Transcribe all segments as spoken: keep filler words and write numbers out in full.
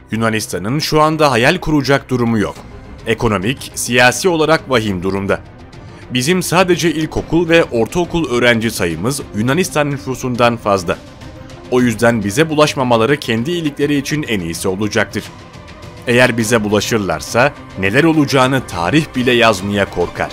Yunanistan'ın şu anda hayal kuracak durumu yok. Ekonomik, siyasi olarak vahim durumda. Bizim sadece ilkokul ve ortaokul öğrenci sayımız Yunanistan nüfusundan fazla. O yüzden bize bulaşmamaları kendi iyilikleri için en iyisi olacaktır. Eğer bize bulaşırlarsa neler olacağını tarih bile yazmaya korkar.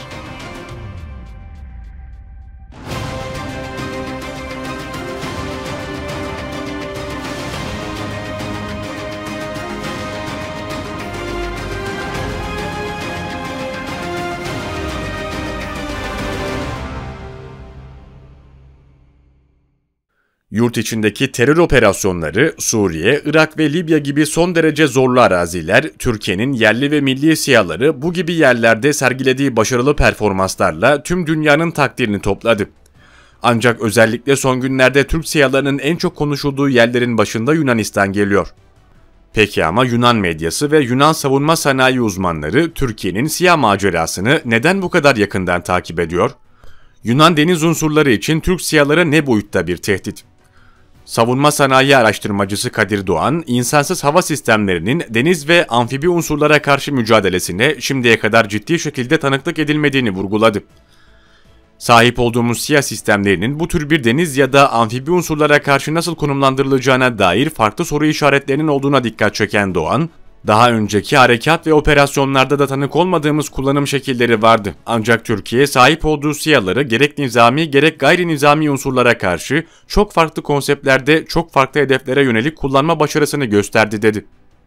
Yurt içindeki terör operasyonları, Suriye, Irak ve Libya gibi son derece zorlu araziler, Türkiye'nin yerli ve milli SİHA'ları bu gibi yerlerde sergilediği başarılı performanslarla tüm dünyanın takdirini topladı. Ancak özellikle son günlerde Türk SİHA'larının en çok konuşulduğu yerlerin başında Yunanistan geliyor. Peki ama Yunan medyası ve Yunan savunma sanayi uzmanları Türkiye'nin SİHA macerasını neden bu kadar yakından takip ediyor? Yunan deniz unsurları için Türk SİHA'ları ne boyutta bir tehdit? Savunma sanayi araştırmacısı Kadir Doğan, insansız hava sistemlerinin deniz ve amfibi unsurlara karşı mücadelesine şimdiye kadar ciddi şekilde tanıklık edilmediğini vurguladı. Sahip olduğumuz SİHA sistemlerinin bu tür bir deniz ya da amfibi unsurlara karşı nasıl konumlandırılacağına dair farklı soru işaretlerinin olduğuna dikkat çeken Doğan, daha önceki harekat ve operasyonlarda da tanık olmadığımız kullanım şekilleri vardı. Ancak Türkiye sahip olduğu SİHA'ları gerek nizami gerek gayri nizami unsurlara karşı çok farklı konseptlerde çok farklı hedeflere yönelik kullanma başarısını gösterdi dedi.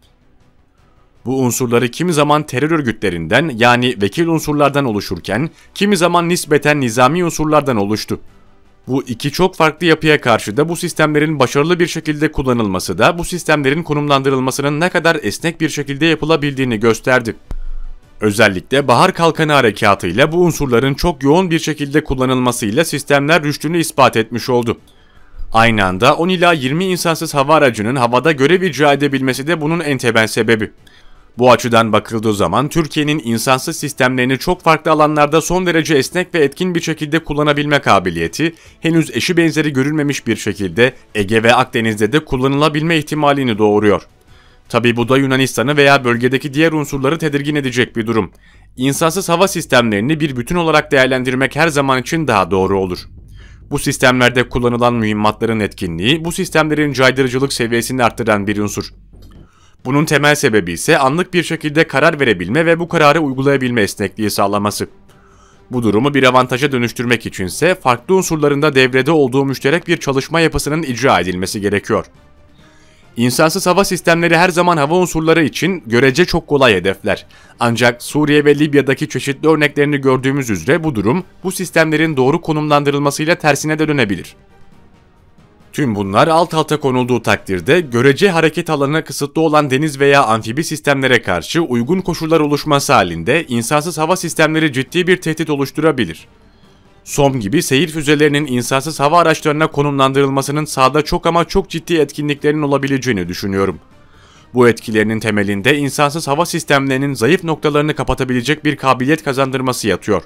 Bu unsurları kimi zaman terör örgütlerinden yani vekil unsurlardan oluşurken kimi zaman nispeten nizami unsurlardan oluştu. Bu iki çok farklı yapıya karşı da bu sistemlerin başarılı bir şekilde kullanılması da bu sistemlerin konumlandırılmasının ne kadar esnek bir şekilde yapılabildiğini gösterdi. Özellikle Bahar Kalkanı harekatıyla bu unsurların çok yoğun bir şekilde kullanılmasıyla sistemler rüştünü ispat etmiş oldu. Aynı anda on ila yirmi insansız hava aracının havada görev icra edebilmesi de bunun en temel sebebi. Bu açıdan bakıldığı zaman Türkiye'nin insansız sistemlerini çok farklı alanlarda son derece esnek ve etkin bir şekilde kullanabilme kabiliyeti, henüz eşi benzeri görülmemiş bir şekilde Ege ve Akdeniz'de de kullanılabilme ihtimalini doğuruyor. Tabi bu da Yunanistan'ı veya bölgedeki diğer unsurları tedirgin edecek bir durum. İnsansız hava sistemlerini bir bütün olarak değerlendirmek her zaman için daha doğru olur. Bu sistemlerde kullanılan mühimmatların etkinliği, bu sistemlerin caydırıcılık seviyesini arttıran bir unsur. Bunun temel sebebi ise anlık bir şekilde karar verebilme ve bu kararı uygulayabilme esnekliği sağlaması. Bu durumu bir avantaja dönüştürmek içinse farklı unsurlarında devrede olduğu müşterek bir çalışma yapısının icra edilmesi gerekiyor. İnsansız hava sistemleri her zaman hava unsurları için görece çok kolay hedefler. Ancak Suriye ve Libya'daki çeşitli örneklerini gördüğümüz üzere bu durum bu sistemlerin doğru konumlandırılmasıyla tersine de dönebilir. Tüm bunlar alt alta konulduğu takdirde görece hareket alanı kısıtlı olan deniz veya amfibi sistemlere karşı uygun koşullar oluşması halinde insansız hava sistemleri ciddi bir tehdit oluşturabilir. SOM gibi seyir füzelerinin insansız hava araçlarına konumlandırılmasının sahada çok ama çok ciddi etkinliklerinin olabileceğini düşünüyorum. Bu etkilerinin temelinde insansız hava sistemlerinin zayıf noktalarını kapatabilecek bir kabiliyet kazandırması yatıyor.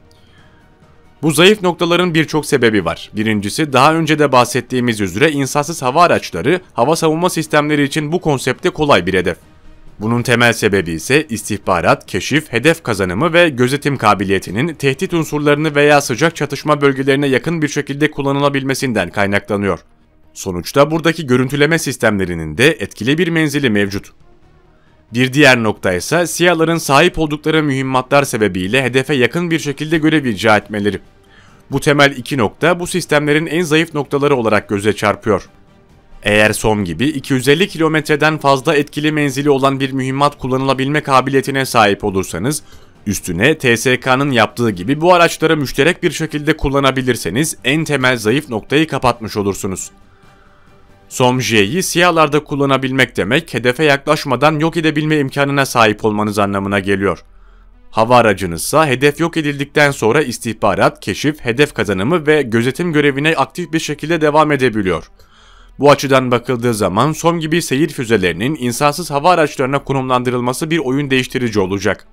Bu zayıf noktaların birçok sebebi var. Birincisi, daha önce de bahsettiğimiz üzere insansız hava araçları, hava savunma sistemleri için bu konsepte kolay bir hedef. Bunun temel sebebi ise istihbarat, keşif, hedef kazanımı ve gözetim kabiliyetinin tehdit unsurlarını veya sıcak çatışma bölgelerine yakın bir şekilde kullanılabilmesinden kaynaklanıyor. Sonuçta buradaki görüntüleme sistemlerinin de etkili bir menzili mevcut. Bir diğer nokta ise SİHA'ların sahip oldukları mühimmatlar sebebiyle hedefe yakın bir şekilde görev icra etmeleri. Bu temel iki nokta bu sistemlerin en zayıf noktaları olarak göze çarpıyor. Eğer SOM gibi iki yüz elli kilometreden fazla etkili menzili olan bir mühimmat kullanılabilme kabiliyetine sahip olursanız, üstüne T S K'nın yaptığı gibi bu araçları müşterek bir şekilde kullanabilirseniz en temel zayıf noktayı kapatmış olursunuz. SOM-J'yi SİHA'larda kullanabilmek demek, hedefe yaklaşmadan yok edebilme imkanına sahip olmanız anlamına geliyor. Hava aracınızsa hedef yok edildikten sonra istihbarat, keşif, hedef kazanımı ve gözetim görevine aktif bir şekilde devam edebiliyor. Bu açıdan bakıldığı zaman SOM gibi seyir füzelerinin insansız hava araçlarına konumlandırılması bir oyun değiştirici olacak.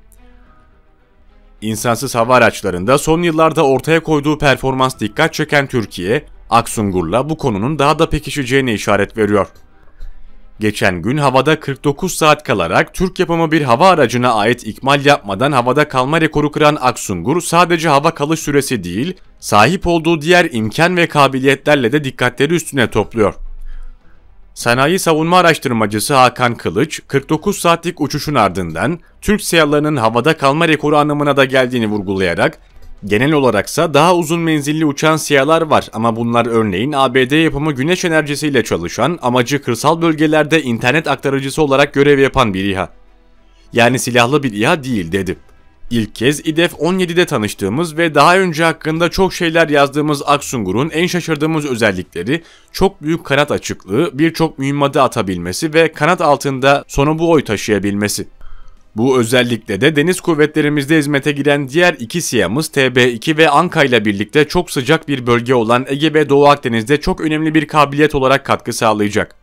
İnsansız hava araçlarında son yıllarda ortaya koyduğu performans dikkat çeken Türkiye, Aksungur'la bu konunun daha da pekişeceğine işaret veriyor. Geçen gün havada kırk dokuz saat kalarak Türk yapımı bir hava aracına ait ikmal yapmadan havada kalma rekoru kıran Aksungur sadece hava kalış süresi değil, sahip olduğu diğer imkan ve kabiliyetlerle de dikkatleri üstüne topluyor. Sanayi savunma araştırmacısı Hakan Kılıç, kırk dokuz saatlik uçuşun ardından Türk SİHA'larının havada kalma rekoru anlamına da geldiğini vurgulayarak, genel olaraksa daha uzun menzilli uçan SİHA'lar var ama bunlar örneğin A B D yapımı güneş enerjisiyle çalışan, amacı kırsal bölgelerde internet aktarıcısı olarak görev yapan bir İHA. Yani silahlı bir İHA değil dedi. İlk kez İ D E F on yedi'de tanıştığımız ve daha önce hakkında çok şeyler yazdığımız Aksungur'un en şaşırdığımız özellikleri çok büyük kanat açıklığı, birçok mühimmatı atabilmesi ve kanat altında sonu bu oy taşıyabilmesi. Bu özellikle de deniz kuvvetlerimizde hizmete giren diğer iki SİHA'mız T B iki ve Anka ile birlikte çok sıcak bir bölge olan Ege ve Doğu Akdeniz'de çok önemli bir kabiliyet olarak katkı sağlayacak.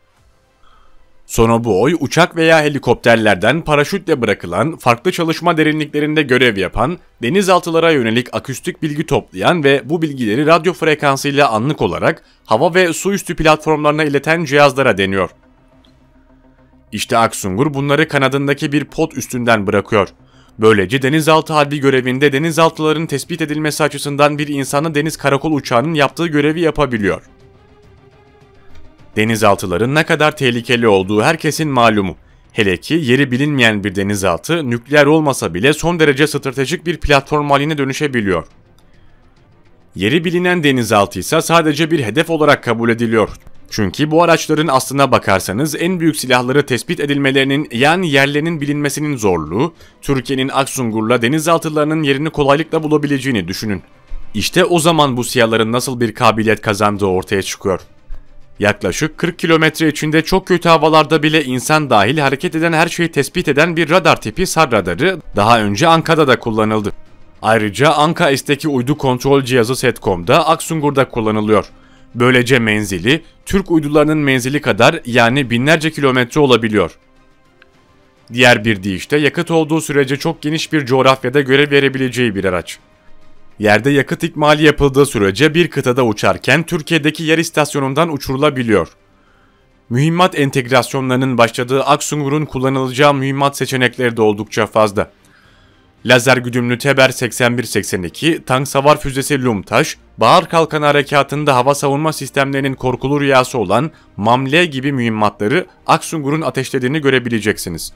Sonobuoy, uçak veya helikopterlerden paraşütle bırakılan, farklı çalışma derinliklerinde görev yapan, denizaltılara yönelik akustik bilgi toplayan ve bu bilgileri radyo frekansıyla anlık olarak hava ve su üstü platformlarına ileten cihazlara deniyor. İşte Aksungur bunları kanadındaki bir pot üstünden bırakıyor. Böylece denizaltı harbi görevinde denizaltıların tespit edilmesi açısından bir insanı deniz karakol uçağının yaptığı görevi yapabiliyor. Denizaltıların ne kadar tehlikeli olduğu herkesin malumu. Hele ki yeri bilinmeyen bir denizaltı nükleer olmasa bile son derece stratejik bir platform haline dönüşebiliyor. Yeri bilinen denizaltı ise sadece bir hedef olarak kabul ediliyor. Çünkü bu araçların aslına bakarsanız en büyük silahları tespit edilmelerinin, yani yerlerinin bilinmesinin zorluğu, Türkiye'nin Aksungur'la denizaltılarının yerini kolaylıkla bulabileceğini düşünün. İşte o zaman bu SİHA'ların nasıl bir kabiliyet kazandığı ortaya çıkıyor. Yaklaşık kırk kilometre içinde çok kötü havalarda bile insan dahil hareket eden her şeyi tespit eden bir radar tipi SAR radarı daha önce Anka'da da kullanıldı. Ayrıca Anka S'teki uydu kontrol cihazı SETCOM'da Aksungur'da kullanılıyor. Böylece menzili Türk uydularının menzili kadar, yani binlerce kilometre olabiliyor. Diğer bir deyişle yakıt olduğu sürece çok geniş bir coğrafyada görev verebileceği bir araç. Yerde yakıt ikmali yapıldığı sürece bir kıtada uçarken Türkiye'deki yer istasyonundan uçurulabiliyor. Mühimmat entegrasyonlarının başladığı Aksungur'un kullanılacağı mühimmat seçenekleri de oldukça fazla. Lazer güdümlü Teber seksen bir seksen iki, tank savar füzesi Lumtaş, Bahar Kalkanı Harekatı'nda hava savunma sistemlerinin korkulu rüyası olan MAM-L gibi mühimmatları Aksungur'un ateşlediğini görebileceksiniz.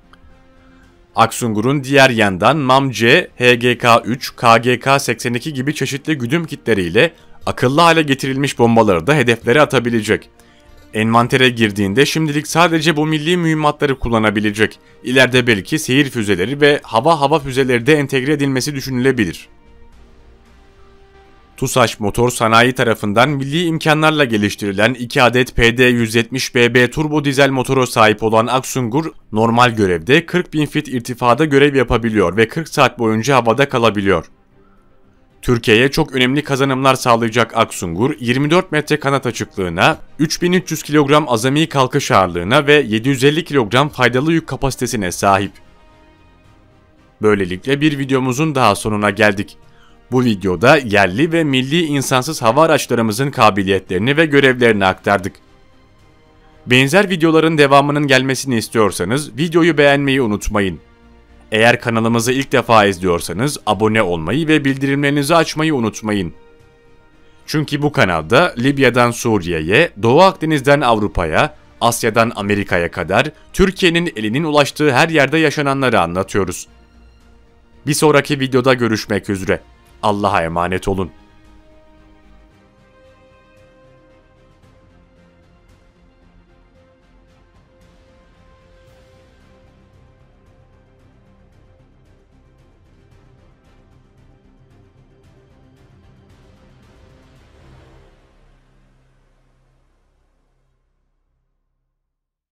Aksungur'un diğer yandan MAM-C, H G K üç, K G K seksen iki gibi çeşitli güdüm kitleriyle akıllı hale getirilmiş bombaları da hedeflere atabilecek. Envantere girdiğinde şimdilik sadece bu milli mühimmatları kullanabilecek. İleride belki seyir füzeleri ve hava hava füzeleri de entegre edilmesi düşünülebilir. TUSAŞ Motor Sanayi tarafından milli imkanlarla geliştirilen iki adet P D yüz yetmiş B B turbo dizel motora sahip olan Aksungur, normal görevde kırk bin fit irtifada görev yapabiliyor ve kırk saat boyunca havada kalabiliyor. Türkiye'ye çok önemli kazanımlar sağlayacak Aksungur, yirmi dört metre kanat açıklığına, üç bin üç yüz kilogram azami kalkış ağırlığına ve yedi yüz elli kilogram faydalı yük kapasitesine sahip. Böylelikle bir videomuzun daha sonuna geldik. Bu videoda yerli ve milli insansız hava araçlarımızın kabiliyetlerini ve görevlerini aktardık. Benzer videoların devamının gelmesini istiyorsanız videoyu beğenmeyi unutmayın. Eğer kanalımızı ilk defa izliyorsanız abone olmayı ve bildirimlerinizi açmayı unutmayın. Çünkü bu kanalda Libya'dan Suriye'ye, Doğu Akdeniz'den Avrupa'ya, Asya'dan Amerika'ya kadar Türkiye'nin elinin ulaştığı her yerde yaşananları anlatıyoruz. Bir sonraki videoda görüşmek üzere. Allah'a emanet olun.